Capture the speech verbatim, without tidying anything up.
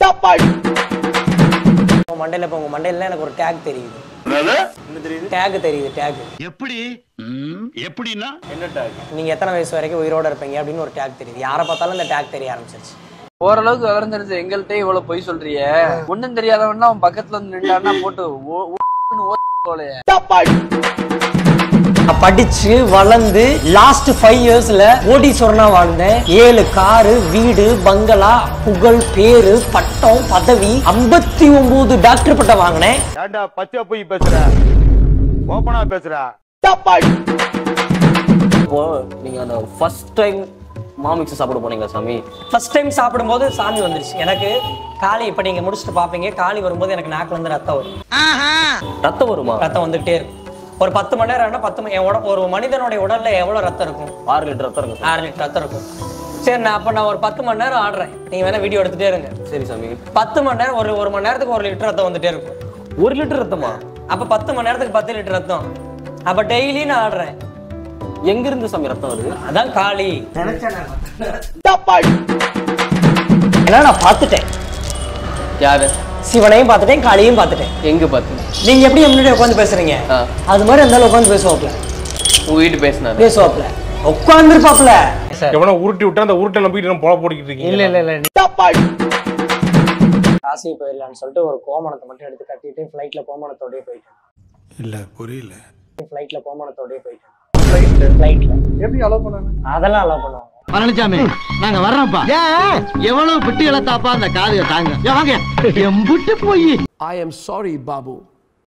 மண்டையில இப்ப உங்க மண்டையில எனக்கு ஒரு டேக் தெரியுது. என்ன தெரியுது? டேக் தெரியுது. டேக் எப்படி? எப்படின்னா என்ன டேக்? நீங்க எத்தனை வயசு வரைக்கும் உயிரோட இருப்பீங்க அப்படின்னு ஒரு டேக் தெரியுது. யாரை பார்த்தாலும் இந்த டேக் தெரிய ஆரம்பிச்சிருச்சு. ஓரளவுக்கு விவரம் தெரிஞ்சு எங்கள்கிட்ட இவ்வளவு பொய் சொல்றிய. ஒன்னும் தெரியாதவன்னா அவன் பக்கத்துல வந்து நின்றான்னா போட்டு படிச்சு வளர்ந்து லாஸ்ட் ஃபைவ் இயர்ஸ்ல கோடீஸ்வரனா வாழ்ந்தேன். ஏழு காரு, வீடு, பங்களா, புகழ், பேரு, பட்டம், பதவி, ஐம்பத்தி ஒன்பது டாக்டர் பட்டம் வாங்கினேன். பச்சை போய் பேசுற, ஓபனா பேசுற. நீங்க அந்த ஃபர்ஸ்ட் டைம் மாமிக்ஸ் சாப்பிட போனீங்க சாமி? ஃபர்ஸ்ட் டைம் சாப்பிடும்போது சாமி வந்துருச்சு எனக்கு. காளி இப்ப நீங்க முடிச்சுட்டு பாப்பீங்க, காளி வரும்போது எனக்கு நாக்குல இருந்து ரத்தம் வரும். ரத்தம் வருமா? ரத்தம் வந்துகிட்டே இருக்கும். ஒரு பத்து மணி நேரம் பத்து ஒரு மனிதனுடைய உடல்ல எவ்வளவு ரத்தம் இருக்கும்? ஆறு லிட்டர் ரத்தம் இருக்கும். ஆறு லிட்டர் ரத்தம் இருக்கும். சரி, நான் அப்ப நான் ஒரு பத்து மணி நேரம் ஆடுறேன், நீங்க வேணா வீடியோ எடுத்துட்டே இருங்க. சரி சாமி. பத்து மணி நேரம் ஒரு ஒரு மணி நேரத்துக்கு ஒரு லிட்டர் ரத்தம் வந்துட்டே இருக்கும். ஒரு லிட்டர் ரத்தமா? அப்ப பத்து மணி நேரத்துக்கு பத்து லிட்டர் ரத்தம். அப்ப டெய்லி நான் ஆடுறேன். எங்க இருந்து சாமி ரத்தம் வருது? அதான் காளி. ஏன்னா நான் பார்த்துட்டேன். யாரு? சிவனையும் பார்த்துட்டேன், காளியும் பார்த்துட்டேன். எங்க பாத்தீங்க? நீங்க எப்படி முன்னாடி உட்காந்து பேசுறீங்க அது மாதிரி இருந்தாலும் உட்காந்து பேசுவாப்ல. உங்க வீட்டு பேசினாரு? பேசுவாப்ல, உட்காந்துருப்பாப்ல. எவனோ உருட்டி விட்டா அந்த உருட்டை நம்பிட்டு நம்ம போல போட்டுக்கிட்டு இருக்கீங்க. இல்ல இல்ல இல்ல காசி போயிடலான்னு சொல்லிட்டு ஒரு கோமணத்தை மட்டும் எடுத்து கட்டிட்டு ஃபிளைட்ல கோமணத்தோடய போயிட்டேன். இல்ல புரியல. ஃபிளைட்ல கோமணத்தோடய போயிட்டேன். ஃபிளைட்ல எப்படி அலோ பண்ணாங்க? அதெல்லாம் அலோ பண்ணுவாங்க. பழனிசாமி நாங்க வர்றோம்ப்பா. எவ்வளவு பிட்டு இழத்தாப்பா அந்த காதுக தாங்க. வாங்க எம்புட்டு போய். I am sorry, Babu.